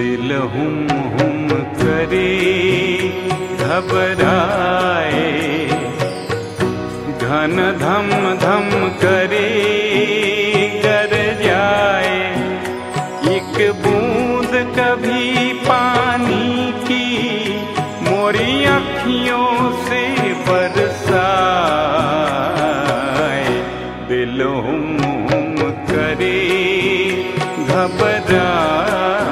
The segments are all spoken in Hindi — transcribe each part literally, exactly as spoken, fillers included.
दिल हुम हुम करे घबराए, घन धम धम करे कर जाए। एक बूंद कभी पानी की मोरी अखियों से बरसाए, दिल हुम हुम करे घबराए।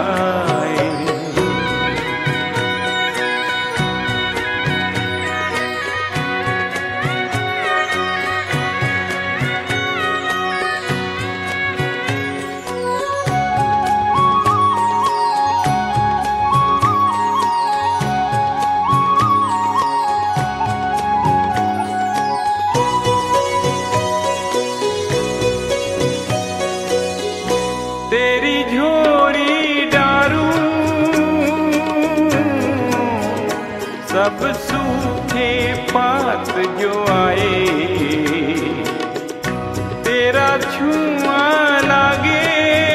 तेरी झोरी डारू सब सूखे पात जो आए, तेरा छुआ लागे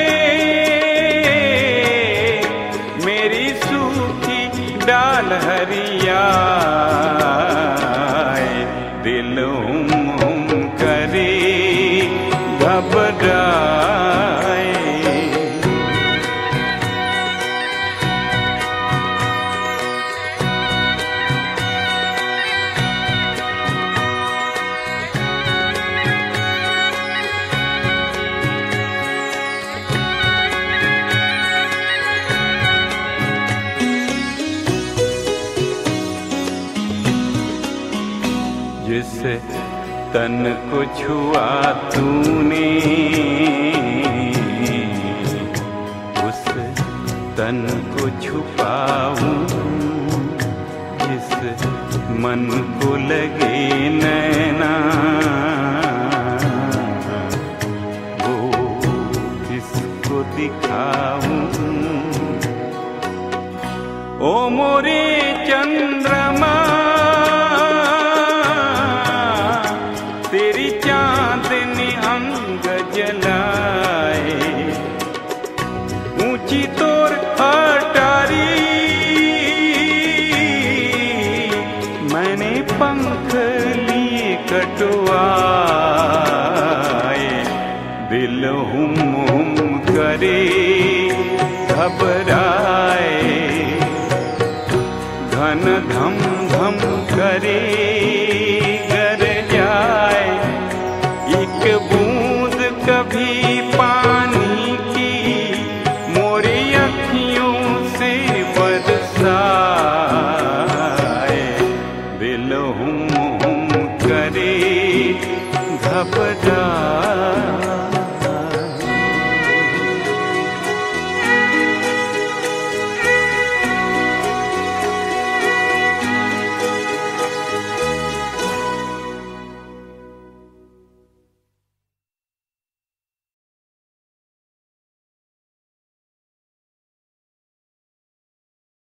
मेरी सूखी डाल हरियाए, दिल हुम हुम करे घबराए। जिस तन को छुआ तूने उस तन को छुपाऊं, जिस मन को लगे नैना वो किसको दिखाऊं। ओ मोरे चंद्रमा तेरी चांदनी अंग जलाए, ऊंची तोर अटारी मैंने पंख लिए कटवाए, दिल हुम हुम करे घबरा।